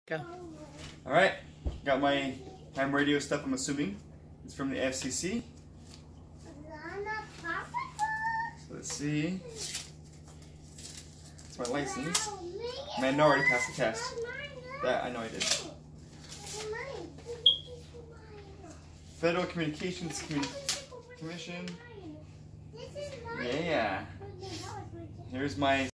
Go. Alright, got my ham radio stuff, I'm assuming. It's from the FCC. So let's see. It's my license. Man, no, I already passed the test. That, I know I did. Federal Communications Commission. Yeah. Here's my